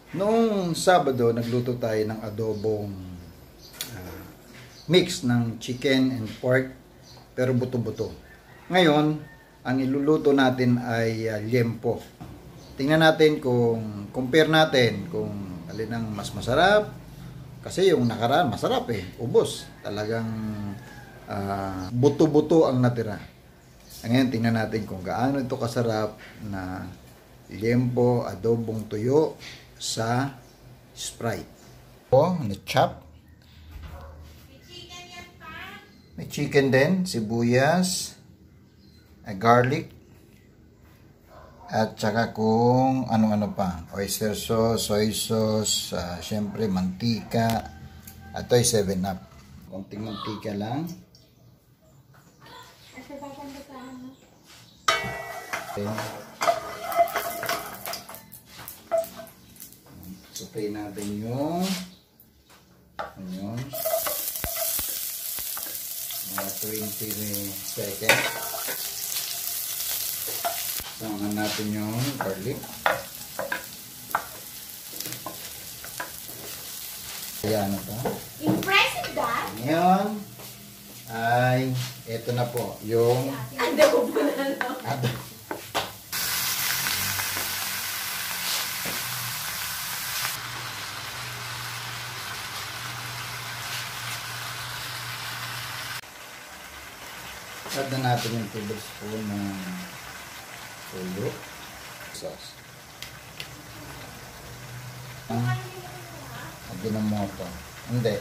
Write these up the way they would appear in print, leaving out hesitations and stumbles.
Noong Sabado, nagluto tayo ng adobong mix ng chicken and pork, pero buto-buto. Ngayon, ang iluluto natin ay liempo. Tingnan natin kung compare natin kung alin ang mas masarap. Kasi yung nakaraan, masarap ubos. Talagang buto-buto ang natira. Ngayon, tingnan natin kung gaano ito kasarap na liempo, adobong tuyo sa Sprite. Na-chop. May chicken din, sibuyas, garlic, at saka kung ano-ano pa. Oyster sauce, soy sauce, syempre mantika, at ito'y 7-Up. Konting mantika lang. Okay. Sautay natin yung onions. Mga 20 seconds. Samahan natin yung garlic. Ayan na ito. Impressive, Dad! Ngayon ay ito na po yung Adobo na lang. adobo. Add na natin yung tablespoon ng tuyo sauce. Ginamoto. Hindi.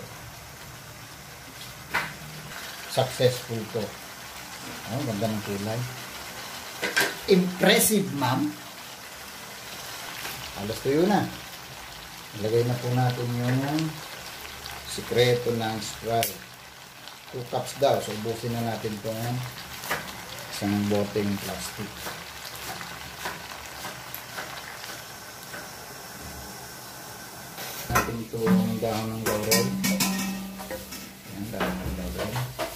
Successful to. Oh, ganda ng kulay. Impressive, ma'am. Alas tuyo na. Ilagay na po natin yung sikreto ng Sprite. 2 cups daw. So, ubusin na natin itong isang boteng plastic. Natin itong dahon ng laurel. Ayan, dahon ng laurel.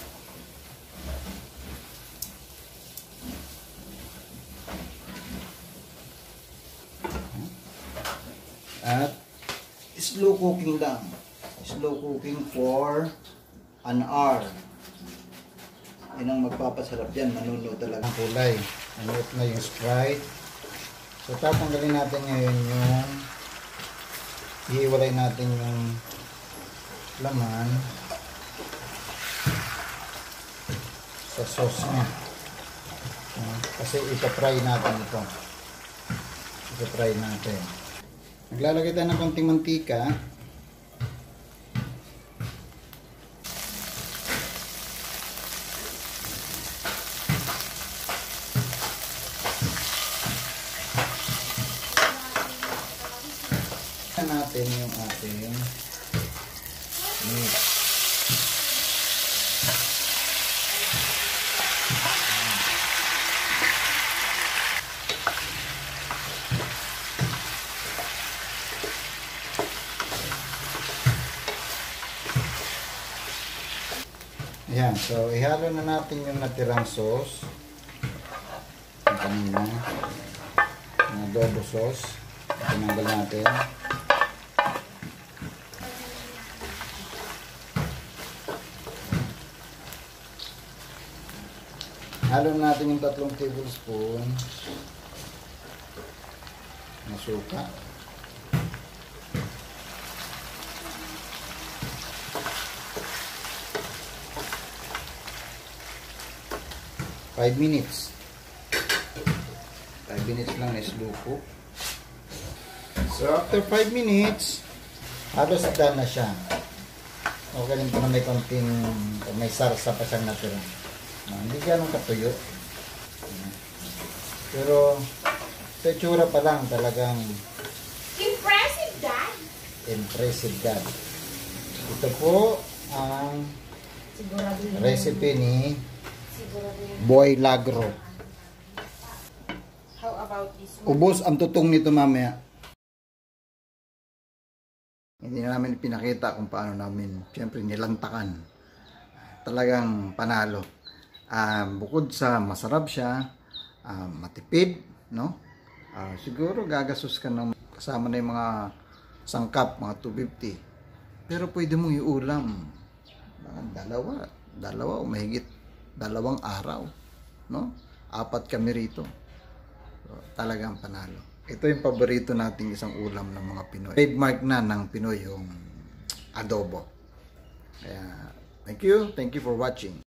At slow cooking lang. Slow cooking for an hour. Yan ang magpapasarap yan. Manuno talaga ang kulay. Manuot na yung Sprite. So, tatanggalin natin ngayon yung ihiwalay natin yung laman sa sauce niya. Kasi ipapry natin ito. Ipapry natin. Naglalagay tayo ng konting mantika. Natin yung ating mix. Ayan, so ihalo na natin yung natirang sauce. Yung kanina na adobo sauce. Tinanggal natin. Halo natin yung 3 tablespoon na suka. Five minutes. 5 minutes lang na slow cook. So after 5 minutes, halos done na siya. Okay rin po na may konting, may sarsa pa siyang natira. Hindi ganun katuyo. Pero sa itsura pa lang talagang Impressive, Dad! impressive, Dad. Ito po ang recipe ni Boy Lagro. How about this one? Ubos ang tutong nito mamaya. Hindi na namin pinakita kung paano namin siyempre nilantakan. Talagang panalo. Bukod sa masarap siya, matipid, no? Siguro gagastos ka ng kasama na yung mga Sangkap, mga 250. Pero pwede mong iulam. Mga dalawa o mahigit 2 araw. No? 4 kami rito. So, talagang panalo. Ito yung paborito nating isang ulam ng mga Pinoy. Trademark na ng Pinoy yung adobo. Kaya, thank you for watching.